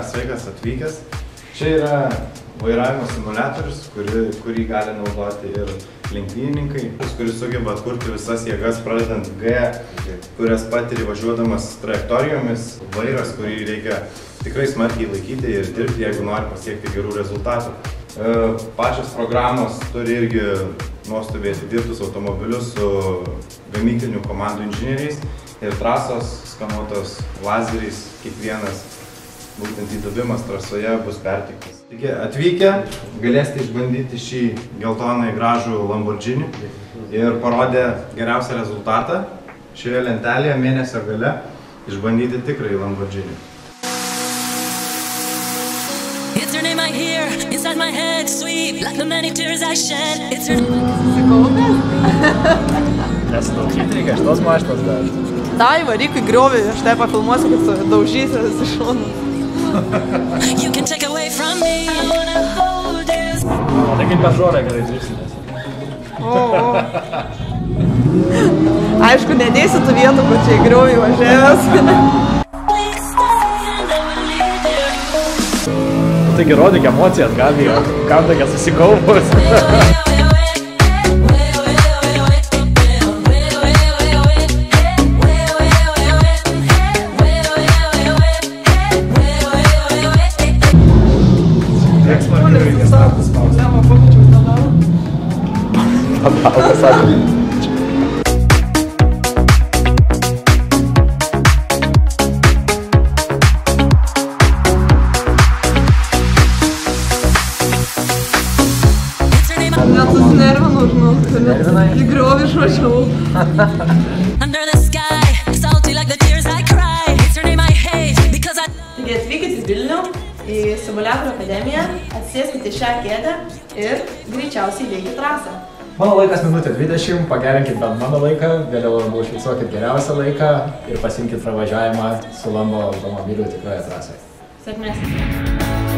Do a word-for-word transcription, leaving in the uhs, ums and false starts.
sveikas atvykęs. Čia yra vairavimo simuliatorius, kuri, kurį gali naudoti ir lenktynininkai, kuris sugeba atkurti visas jėgas, pradedant G, kurias patiri važiuodamas trajektorijomis, vairas, kurį reikia tikrai smarkiai laikyti ir dirbti, jeigu nori pasiekti gerų rezultatų. Pačios programos turi irgi nuostabiai atidirbtus automobilius su gamyklinių komandų inžinieriais ir trasos skanuotos lazeriais, kiekvienas būtent įdubimas trasoje bus perteiktas. Taigi atvykę galėsite išbandyti šį geltonai gražų Lamborghini ir parodę geriausią rezultatą šioje lentelėje mėnesio gale išbandyti tikrai Lamborghini. It's her name I hear inside my head, sweet like the many tears I shed. It's her Nesitaukyti reikia šitos mašinos dar. Dai, varyk į griovį, aš tai pafilmuosiu, kad daužysi iš šonų. You can take away from me. I wanna hold you. Tai kaip per žorą gerai drįsimės. Aišku, nedėsi tų vietų, kur čia į griovį važiavęs. Taigi rodyk emocijas, Gabija, kam tokia susikaupus. Pabalkas sako. Net susinervinau, žinau, į griovį išvažiavau. Under the sky, salty like the tears I cry. It's her name I hate because I. Taigi atvykit į Vilnių, į simuliatorių akademiją, atsėskite šią kėdę ir greičiausiai įveikit trasą. Mano laikas minutė dvidešimt, pagerinkit bent mano laiką, vėliau arba užfiksuokit geriausią laiką ir pasimkit pravažiavimą su Lambo automobiliu tikroje trasoje. Sėkmės.